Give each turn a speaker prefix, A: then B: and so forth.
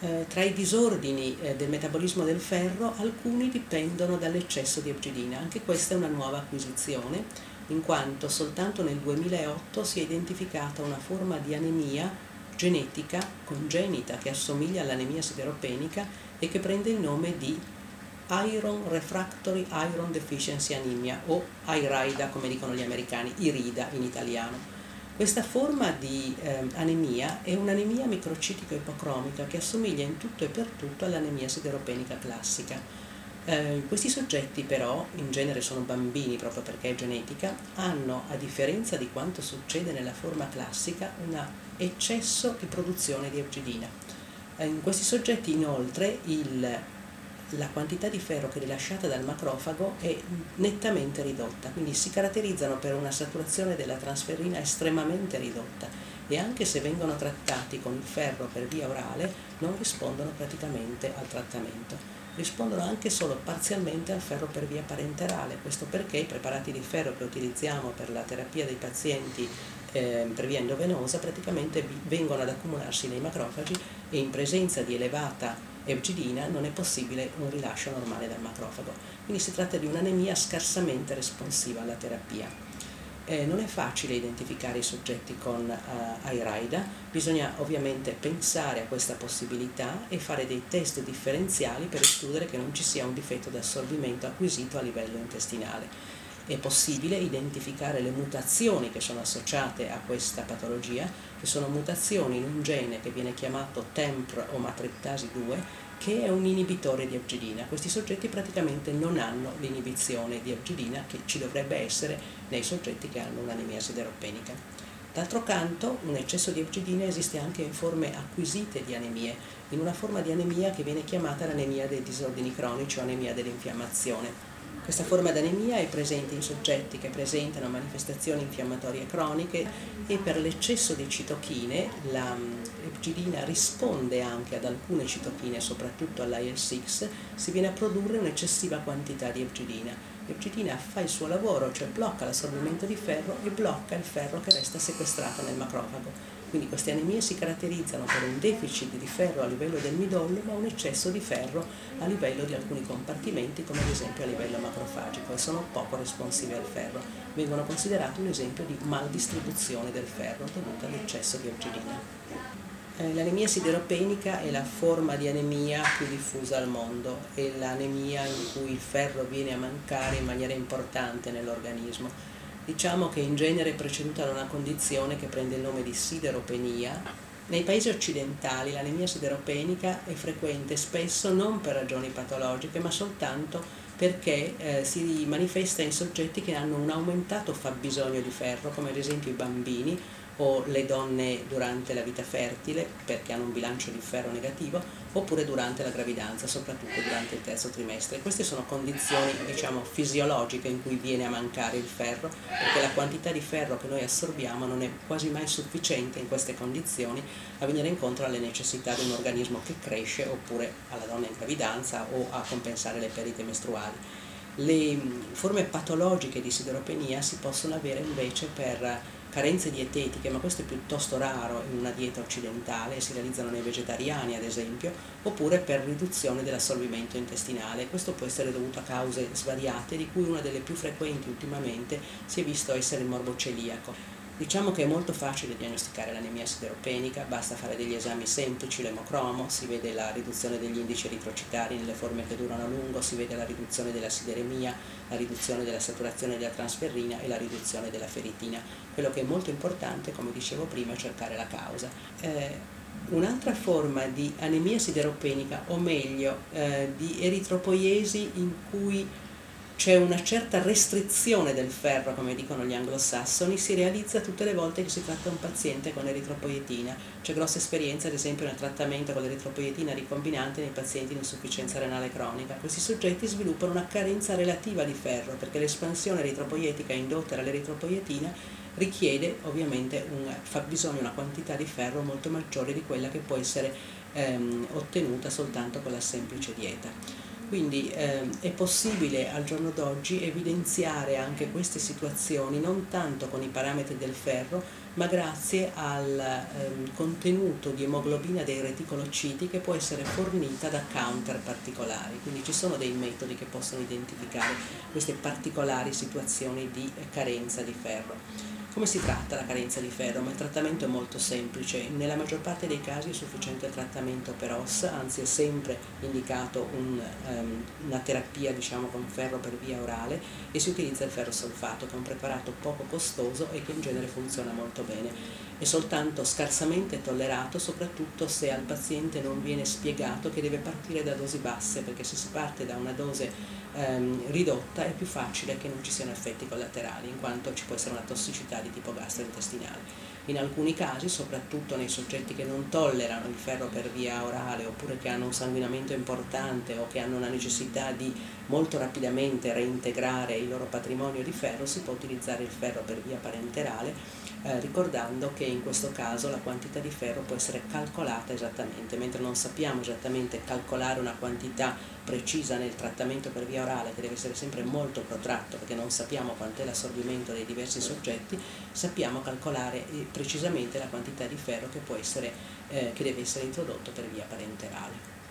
A: Tra i disordini del metabolismo del ferro, alcuni dipendono dall'eccesso di epgidina. Anche questa è una nuova acquisizione, in quanto soltanto nel 2008 si è identificata una forma di anemia genetica congenita che assomiglia all'anemia sideropenica e che prende il nome di Iron Refractory Iron Deficiency Anemia, o IRIDA come dicono gli americani, IRIDA in italiano. Questa forma di anemia è un'anemia microcitico ipocromica che assomiglia in tutto e per tutto all'anemia sideropenica classica. Questi soggetti però, in genere sono bambini proprio perché è genetica, hanno, a differenza di quanto succede nella forma classica, un eccesso di produzione di epgidina. In questi soggetti inoltre la quantità di ferro che è rilasciata dal macrofago è nettamente ridotta, quindi si caratterizzano per una saturazione della trasferrina estremamente ridotta e anche se vengono trattati con il ferro per via orale non rispondono praticamente al trattamento. Rispondono anche solo parzialmente al ferro per via parenterale, questo perché i preparati di ferro che utilizziamo per la terapia dei pazienti per via endovenosa praticamente vengono ad accumularsi nei macrofagi e in presenza di elevata epgidina non è possibile un rilascio normale dal macrofago. Quindi si tratta di un'anemia scarsamente responsiva alla terapia. Non è facile identificare i soggetti con IRIDA, bisogna ovviamente pensare a questa possibilità e fare dei test differenziali per escludere che non ci sia un difetto di assorbimento acquisito a livello intestinale. È possibile identificare le mutazioni che sono associate a questa patologia, che sono mutazioni in un gene che viene chiamato TEMPR o matriptasi 2, che è un inibitore di epgidina. Questi soggetti praticamente non hanno l'inibizione di epgidina che ci dovrebbe essere nei soggetti che hanno un'anemia sideropenica. D'altro canto, un eccesso di epgidina esiste anche in forme acquisite di anemie, in una forma di anemia che viene chiamata l'anemia dei disordini cronici o anemia dell'infiammazione. Questa forma di anemia è presente in soggetti che presentano manifestazioni infiammatorie croniche e per l'eccesso di citochine l'epgidina risponde anche ad alcune citochine, soprattutto all'IL-6, si viene a produrre un'eccessiva quantità di epgidina. L'epgidina fa il suo lavoro, cioè blocca l'assorbimento di ferro e blocca il ferro che resta sequestrato nel macrofago. Quindi queste anemie si caratterizzano per un deficit di ferro a livello del midollo, ma un eccesso di ferro a livello di alcuni compartimenti, come ad esempio a livello macrofagico, e sono poco responsive al ferro. Vengono considerati un esempio di maldistribuzione del ferro dovuta all'eccesso di epgidina. L'anemia sideropenica è la forma di anemia più diffusa al mondo, è l'anemia in cui il ferro viene a mancare in maniera importante nell'organismo. Diciamo che in genere è preceduta da una condizione che prende il nome di sideropenia. Nei paesi occidentali l'anemia sideropenica è frequente spesso non per ragioni patologiche, ma soltanto perché si manifesta in soggetti che hanno un aumentato fabbisogno di ferro, come ad esempio i bambini o le donne durante la vita fertile perché hanno un bilancio di ferro negativo, oppure durante la gravidanza, soprattutto durante il terzo trimestre. Queste sono condizioni, diciamo, fisiologiche in cui viene a mancare il ferro, perché la quantità di ferro che noi assorbiamo non è quasi mai sufficiente in queste condizioni a venire incontro alle necessità di un organismo che cresce, oppure alla donna in gravidanza o a compensare le perdite mestruali. Le forme patologiche di sideropenia si possono avere invece per carenze dietetiche, ma questo è piuttosto raro in una dieta occidentale, si realizzano nei vegetariani ad esempio, oppure per riduzione dell'assorbimento intestinale. Questo può essere dovuto a cause svariate, di cui una delle più frequenti ultimamente si è visto essere il morbo celiaco. Diciamo che è molto facile diagnosticare l'anemia sideropenica, basta fare degli esami semplici, l'emocromo, si vede la riduzione degli indici eritrocitari nelle forme che durano a lungo, si vede la riduzione della sideremia, la riduzione della saturazione della trasferrina e la riduzione della feritina. Quello che è molto importante, come dicevo prima, è cercare la causa. Un'altra forma di anemia sideropenica, o meglio di eritropoiesi in cui c'è una certa restrizione del ferro, come dicono gli anglosassoni, si realizza tutte le volte che si tratta un paziente con eritropoietina. C'è grossa esperienza, ad esempio, nel trattamento con l'eritropoietina ricombinante nei pazienti in insufficienza renale cronica. Questi soggetti sviluppano una carenza relativa di ferro, perché l'espansione eritropoietica indotta dall'eritropoietina richiede ovviamente un fabbisogno, una quantità di ferro molto maggiore di quella che può essere ottenuta soltanto con la semplice dieta. Quindi è possibile al giorno d'oggi evidenziare anche queste situazioni non tanto con i parametri del ferro, ma grazie al contenuto di emoglobina dei reticolociti che può essere fornita da counter particolari. Quindi ci sono dei metodi che possono identificare queste particolari situazioni di carenza di ferro. Come si tratta la carenza di ferro? Ma il trattamento è molto semplice, nella maggior parte dei casi è sufficiente il trattamento per OS, anzi è sempre indicato una terapia con ferro per via orale e si utilizza il ferrosolfato, che è un preparato poco costoso e che in genere funziona molto bene. È soltanto scarsamente tollerato, soprattutto se al paziente non viene spiegato che deve partire da dosi basse, perché se si parte da una dose ridotta è più facile che non ci siano effetti collaterali, in quanto ci può essere una tossicità di tipo gastrointestinale. In alcuni casi, soprattutto nei soggetti che non tollerano il ferro per via orale oppure che hanno un sanguinamento importante o che hanno una necessità di molto rapidamente reintegrare il loro patrimonio di ferro, si può utilizzare il ferro per via parenterale, ricordando che in questo caso la quantità di ferro può essere calcolata esattamente, mentre non sappiamo esattamente calcolare una quantità precisa nel trattamento per via orale, che deve essere sempre molto protratto perché non sappiamo quant'è l'assorbimento dei diversi soggetti, sappiamo calcolare precisamente la quantità di ferro che deve essere introdotto per via parenterale.